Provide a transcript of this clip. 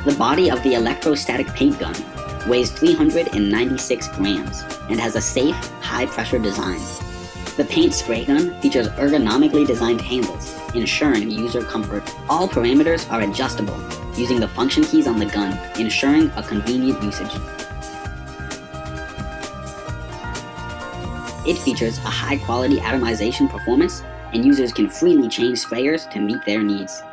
The body of the electrostatic paint gun weighs 396 grams and has a safe, high-pressure design. The paint spray gun features ergonomically designed handles, ensuring user comfort. All parameters are adjustable using the function keys on the gun, ensuring a convenient usage. It features a high-quality atomization performance, and users can freely change sprayers to meet their needs.